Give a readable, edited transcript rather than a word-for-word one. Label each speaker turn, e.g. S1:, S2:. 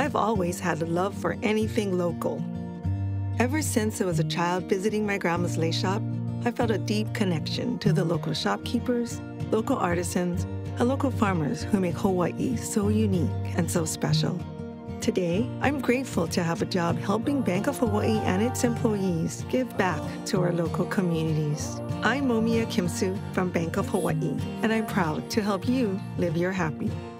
S1: I've always had a love for anything local. Ever since I was a child visiting my grandma's lace shop, I felt a deep connection to the local shopkeepers, local artisans, and local farmers who make Hawaii so unique and so special. Today, I'm grateful to have a job helping Bank of Hawaii and its employees give back to our local communities. I'm Momi Kimsu from Bank of Hawaii, and I'm proud to help you live your happy.